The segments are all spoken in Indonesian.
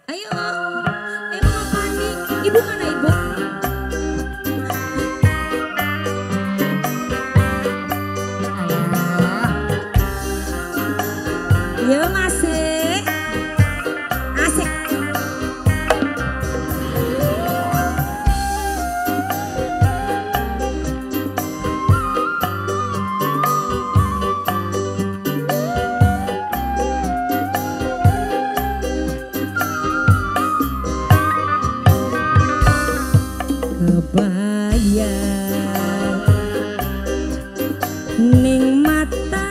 Ayo, Mama Fani, Ibu mana Ibu? Yo masih asik. Kebayang ning mata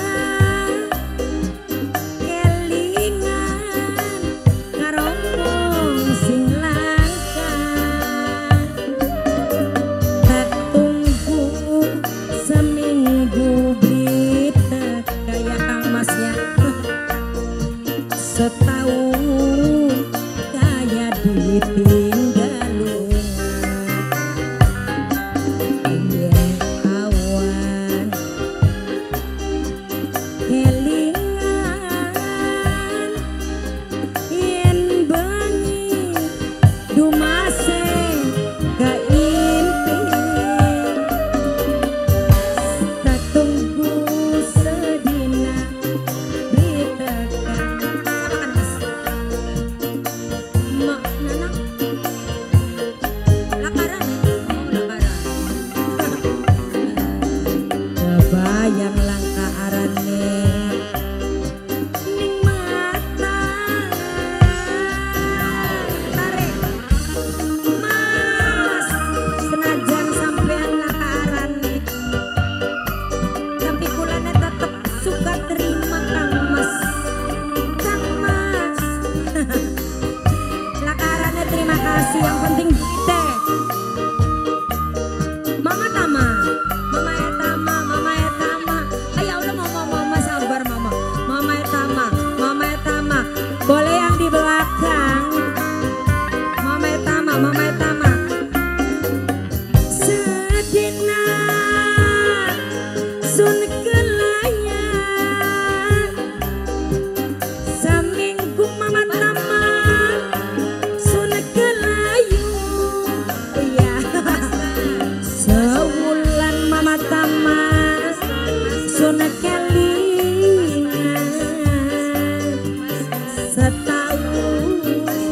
kelingan karo wong sing langka tak tunggu seminggu berita kayak Kang Masnya setahun kayak ditinggal. Bayang langka arane ning mata tarik Mas senajan sampean langka arane tapi kulane tetep suka terima Kang Mas langka arane terima kasih yang penting kita Mama Tama Mama Etama Mama Etama ayo udah mama sabar Mama Etama boleh yang di belakang Mama Etama sedina sun kelaya seminggu Mama Tama sun kelayu iya sebulan Mama Tama sun kelingan setahun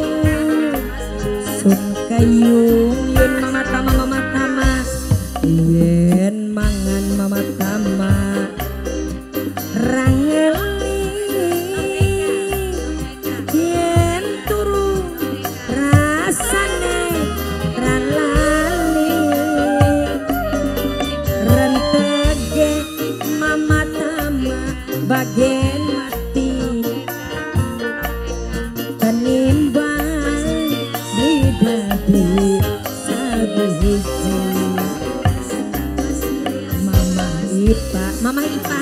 sun kayun Mama Tama yen mangan Mama Tama rangeli yen turu rasane ralali rentege Mama Tama bagian mati penimbang bidadi sabiji Mama Ipa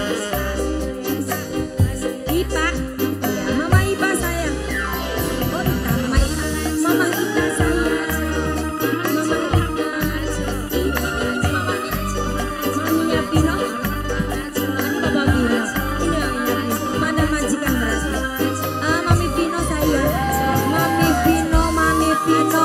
ya Mama Ipa sayang oh Ita Mama Ita sayang Mama Ita ini maminya Pino Bapak Pino ini mana majikan berarti Mami Pino sayang Mami Pino Mami Epino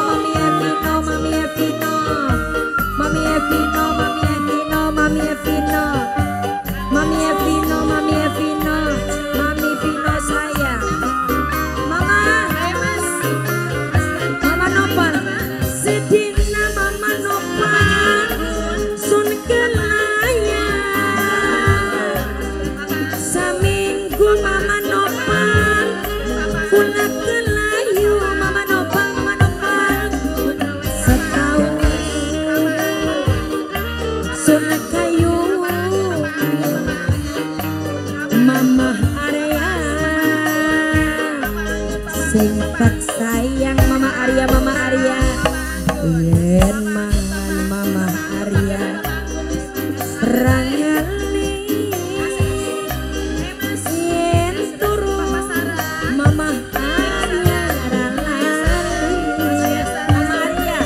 sayang Mama Mas Mama Nopal sedina Mama Nopal sun kelaya seminggu Mama Nopal kuna kelayu Mama Nopal setahun sun kayu Mama Arya sing tak sayang Mama Arya yen mangan Mama Arya rangeli yen turu Mama Arya ralali Mama Arya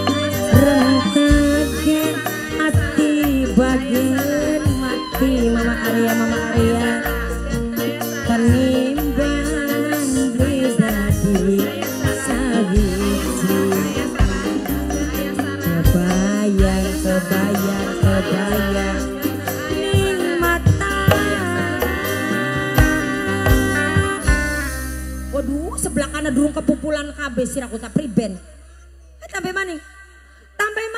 rentege ati bagian mati Mama Arya penimbang beda di kebayang ning mata. Waduh, sebelah kanan durung kepumpulan kabeh siraku tak priben. Tambah maning.